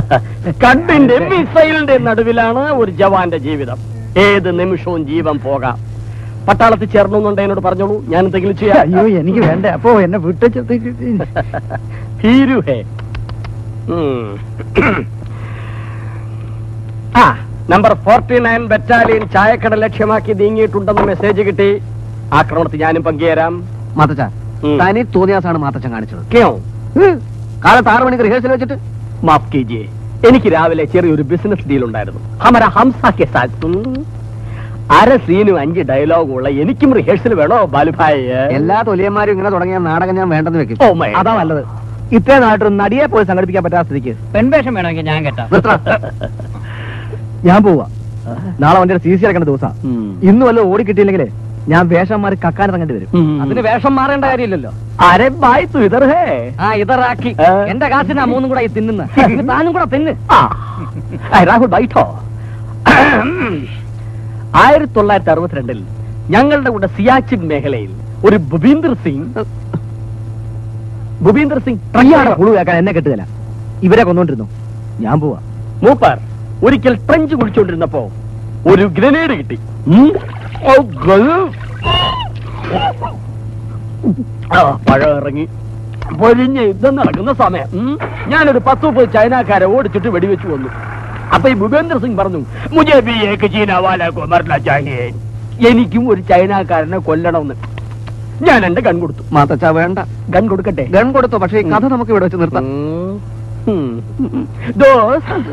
കണ്ടിന്റെ മിസൈലിന്റെ നടുവിലാണ് ഒരു ജവാന്റെ ജീവിതം. ഏത് നിമിഷവും ജീവൻ പോകാം. പട്ടാളത്തിൽ ചേർന്നുണ്ട് എന്നോട് പറഞ്ഞോളൂ, ഞാൻ എന്തെങ്കിലും ചെയ്യാം. അയ്യോ എനിക്ക് വേണ്ട, അപ്പോ എന്നെ വിട്ടേ. നമ്പർ 49 ബറ്റാലിയൻ ചായക്കട ലക്ഷ്യമാക്കി നീങ്ങിയിട്ടുണ്ടെന്ന് മെസ്സേജ് കിട്ടി. ആക്രമണത്തിൽ ഞാനും പങ്കുചേരാം. മാത്തച്ച തനി തോന്നിയാസാണ് മാത്തച്ഛൻ കാണിച്ചത്. കാലത്ത് 6 മണിക്ക് റിഹേഴ്സൽ വെച്ചിട്ട് മാഫ് കീജിയെ. എനിക്ക് രാവിലെ ചെറിയൊരു ബിസിനസ് ഡീൽ ഉണ്ടായിരുന്നു. ഹമാര ഹംസ കെ സാത്ത് അര സീനും 5 ഡയലോഗും ഉള്ള എനിക്കും റിഹേഴ്സൽ വേണോ ബാലുഭായ്? എല്ലാ തൊലിയന്മാരും ഇങ്ങനെ തുടങ്ങിയ നാടകം ഞാൻ വേണ്ടെന്ന് വെക്കും. അതാ നല്ലത്. ഇത്രേ നാട്ടൊരു നടിയെ പോയി സംഘടിപ്പിക്കാൻ പറ്റാത്ത സ്ഥിതിക്ക് പെൺവേഷം വേണമെങ്കിൽ ഞാൻ കേട്ടാ. ഞാൻ പോവാ. നാളെ വണ്ടി CC ഇറക്കേണ്ട ദിവസം. ഇന്ന് വല്ല ഓടി കിട്ടിയില്ലെങ്കിലേ ഞാൻ വേഷന്മാര് കക്കാൻ ഇറങ്ങേണ്ടി വരും. അതിന് വേഷം മാറേണ്ട കാര്യമില്ലല്ലോ. അരെ ബായ് തു ഇതർ ഹേ. ഇതറാക്കി എന്റെ കാശിനാ 3 കൂടെ തിന്നുന്ന. താനും കൂടെ തിന്ന്. രാഹുൽ ബൈഠോ. 1962 ഞങ്ങളുടെ കൂടെ സിയാച്ചിൻ മേഖലയിൽ ഒരു ഭൂപീന്ദർ സിംഗ് കേൾക്കാൻ എന്നെ കെട്ടുകല. ഇവരെ കൊന്നോണ്ടിരുന്നു. ഞാൻ പോവാ. മൂപ്പർ ഒരിക്കൽ ട്രഞ്ച് കുടിച്ചോണ്ടിരുന്നപ്പോ ഒരു ഗ്രനേഡ് കിട്ടി. പഴം ഇറങ്ങി പൊരിഞ്ഞ് യുദ്ധം നടക്കുന്ന സമയം ഞാനൊരു 10-30 ചൈനക്കാരെ ഓടിച്ചിട്ട് വെടിവെച്ചു വന്നു. അപ്പൊ ഈ ഭൂപേന്ദ്ര സിംഗ് പറഞ്ഞു, മുജെ ഭി ഏക് ചീനാവാലാ കോ മർന ചാഹിയേ. എനിക്കും ഒരു ചൈനക്കാരനെ കൊല്ലണമെന്ന്. ഞാൻ എന്റെ ഗൺ കൊടുത്തു. മാത്തച്ച വേണ്ട. ഗൺ കൊടുക്കട്ടെ? ഗൺ കൊടുത്തു. പക്ഷേ ഈ കഥ നമുക്ക് ഇവിടെ വെച്ച് നിർത്താം.